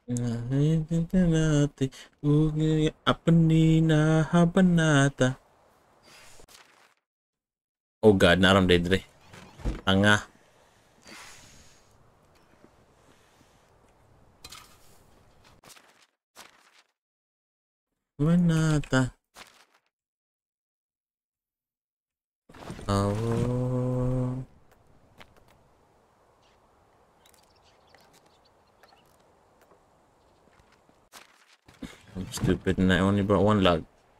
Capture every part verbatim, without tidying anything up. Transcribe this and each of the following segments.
Natin apa ni nahabanata. Oh god, naram Dedre. Tanga. Manata. Oh. I'm stupid and I only brought one log.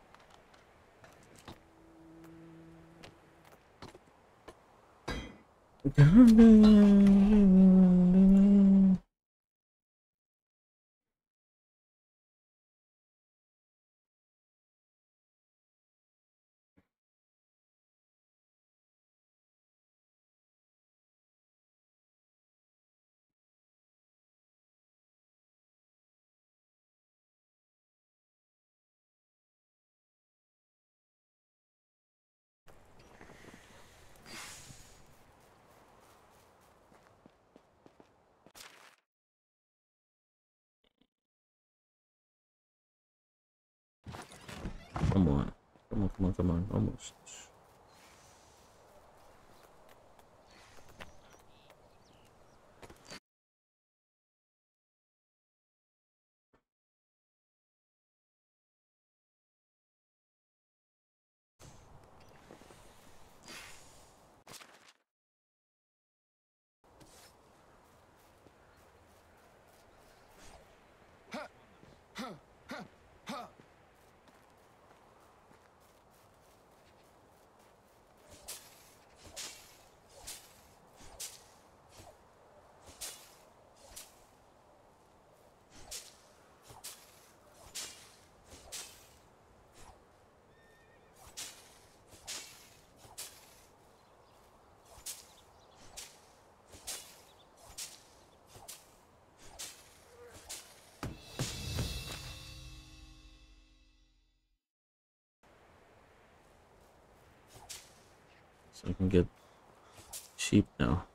Come on. Come on, come on, come on. Almost. So I can get sheep now.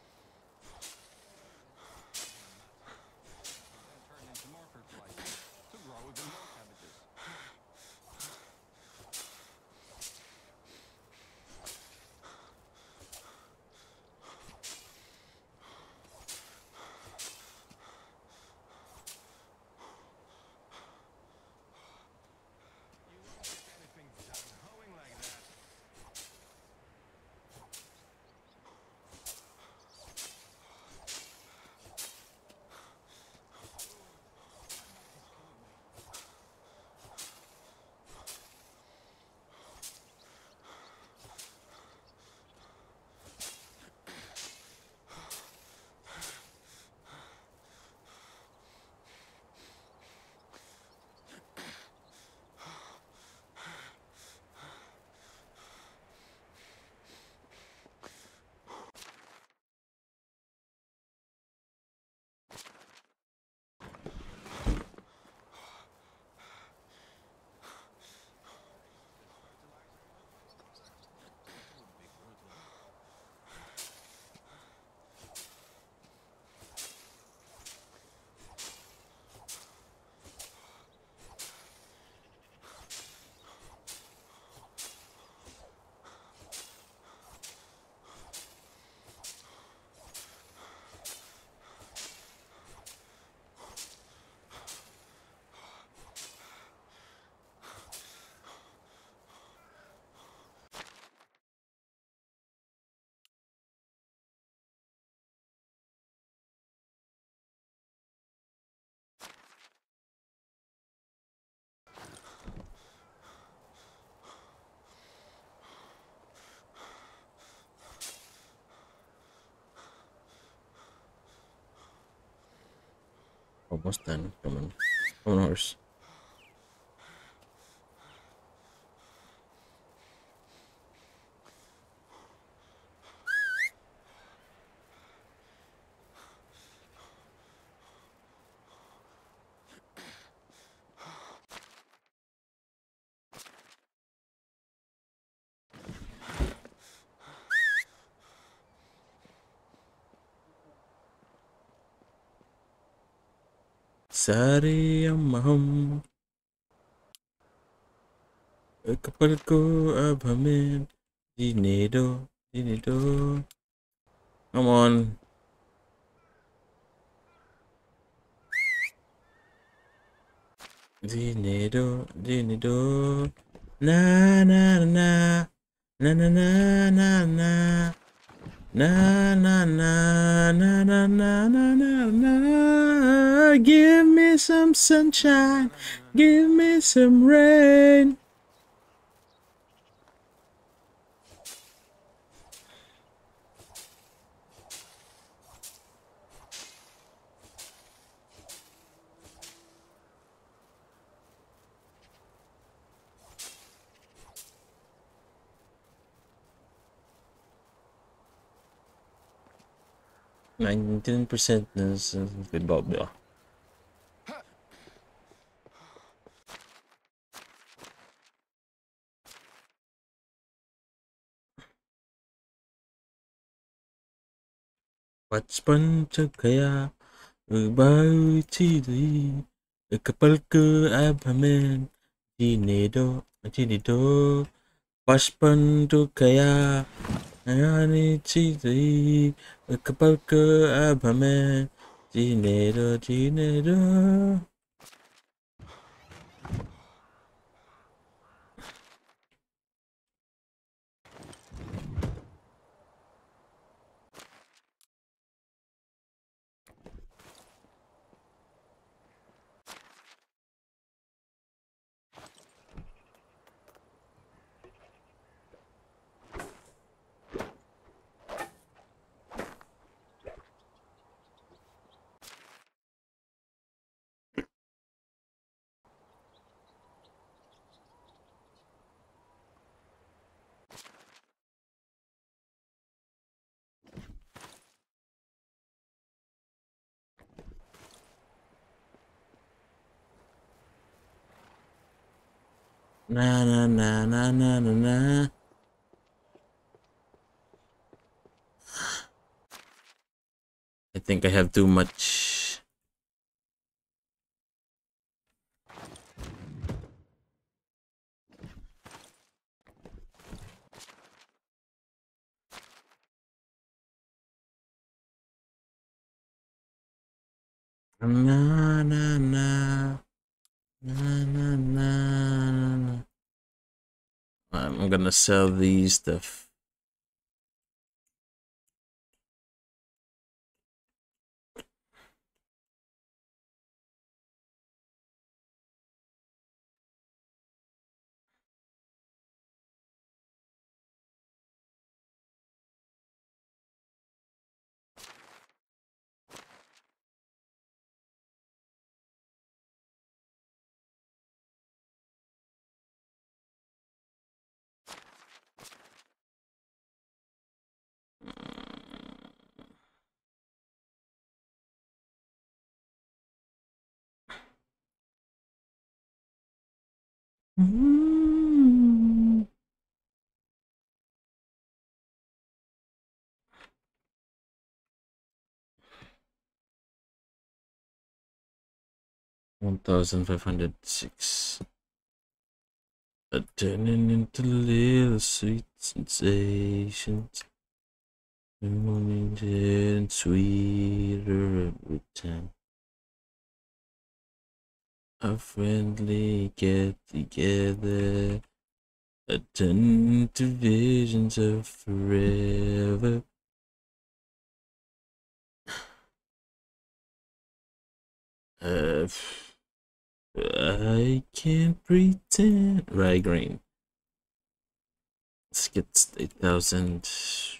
Almost done. Come on. Come on, horse. सारे हम एक पल को अब हमें जीने दो जीने दो. Come on. जीने दो जीने दो. Na na na na na na na na na na na na na na na na na. Give me some sunshine, give me some rain. nineteen percent is good Bob Bill. बचपन जब गया बाहर चीज़ी एक पल को अब हमें जीने दो जीने दो. बचपन तो गया यानी चीज़ी एक पल को अब हमें जीने दो जीने दो. Na na na na na na na. I think I have too much. Na na na na na na na. I'm gonna sell these stuff. Mm-hmm. One thousand five hundred six. Turning into little sweet sensations, and sweeter every time. A friendly get together, a turn to visions of forever. Uh, I can't pretend. Right, green. Let's get eight thousand.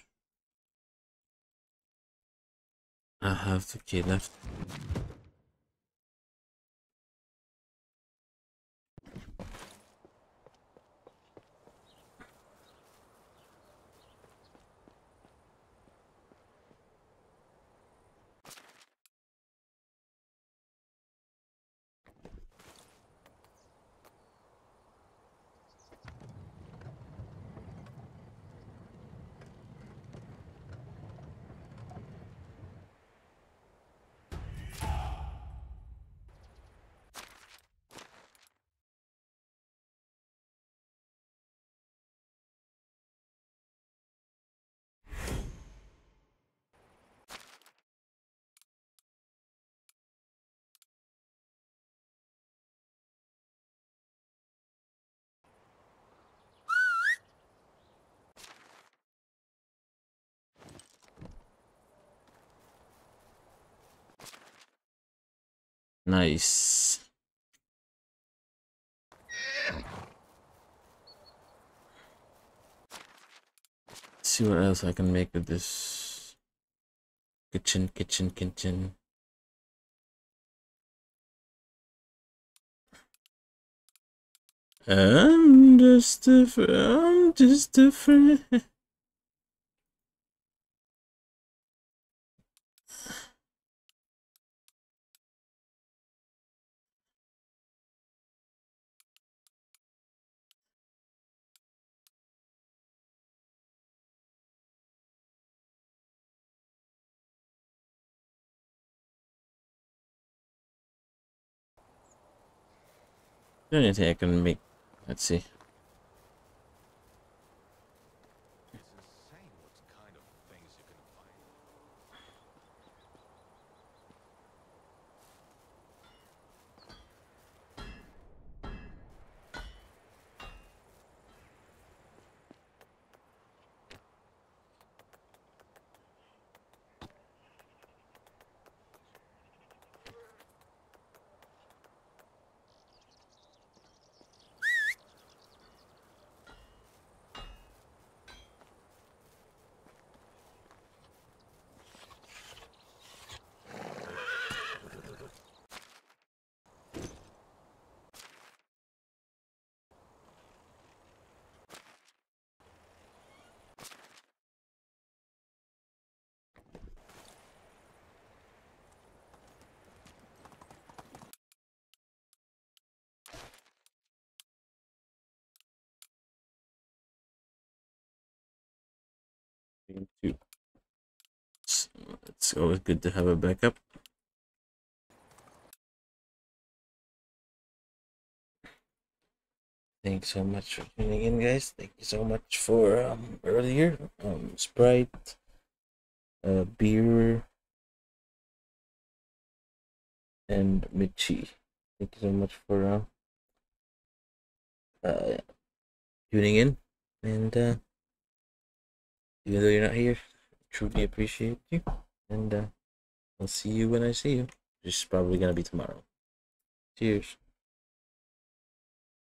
I have two K left. Nice. Let's see what else I can make with this. Kitchen, kitchen, kitchen. I'm just a friend. I'm just a friend. The only thing I can make. Let's see. Two. It's, it's always good to have a backup. Thanks so much for tuning in, guys. Thank you so much for um earlier um Sprite, uh, beer, and Michi. Thank you so much for uh, uh tuning in, and uh, even though you're not here, truly appreciate you, and uh, I'll see you when I see you, which is probably gonna be tomorrow. Cheers.